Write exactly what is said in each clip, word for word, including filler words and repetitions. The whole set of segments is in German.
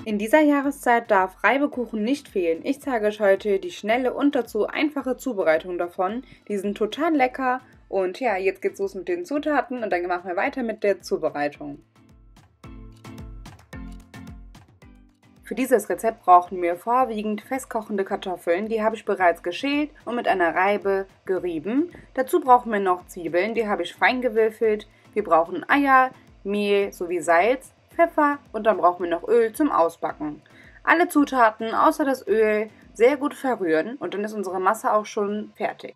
In dieser Jahreszeit darf Reibekuchen nicht fehlen. Ich zeige euch heute die schnelle und dazu einfache Zubereitung davon. Die sind total lecker und ja, jetzt geht's los mit den Zutaten und dann machen wir weiter mit der Zubereitung. Für dieses Rezept brauchen wir vorwiegend festkochende Kartoffeln, die habe ich bereits geschält und mit einer Reibe gerieben. Dazu brauchen wir noch Zwiebeln, die habe ich fein gewürfelt. Wir brauchen Eier, Mehl sowie Salz, Pfeffer und dann brauchen wir noch Öl zum Ausbacken. Alle Zutaten außer das Öl sehr gut verrühren und dann ist unsere Masse auch schon fertig.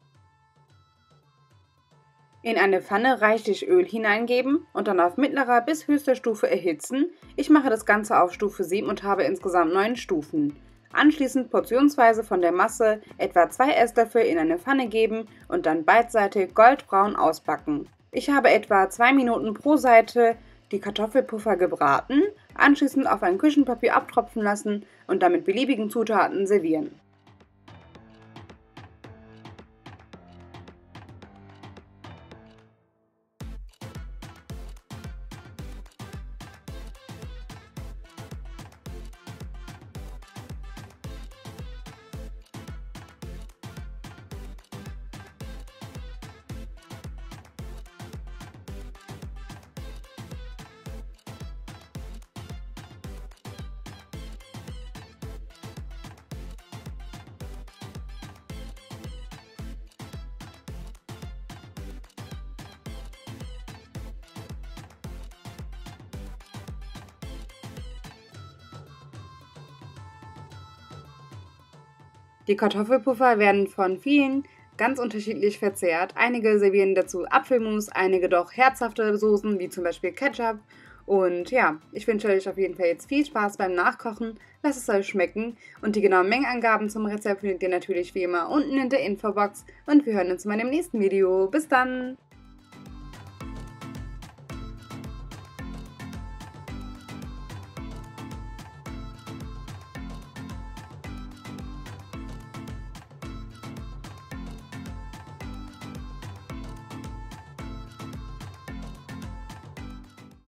In eine Pfanne reichlich Öl hineingeben und dann auf mittlerer bis höchster Stufe erhitzen. Ich mache das Ganze auf Stufe sieben und habe insgesamt neun Stufen. Anschließend portionsweise von der Masse etwa zwei Esslöffel in eine Pfanne geben und dann beidseitig goldbraun ausbacken. Ich habe etwa zwei Minuten pro Seite die Kartoffelpuffer gebraten, anschließend auf ein Küchenpapier abtropfen lassen und dann mit beliebigen Zutaten servieren. Die Kartoffelpuffer werden von vielen ganz unterschiedlich verzehrt. Einige servieren dazu Apfelmus, einige doch herzhafte Soßen, wie zum Beispiel Ketchup. Und ja, ich wünsche euch auf jeden Fall jetzt viel Spaß beim Nachkochen. Lasst es euch schmecken. Und die genauen Mengenangaben zum Rezept findet ihr natürlich wie immer unten in der Infobox. Und wir hören uns mal im nächsten Video. Bis dann!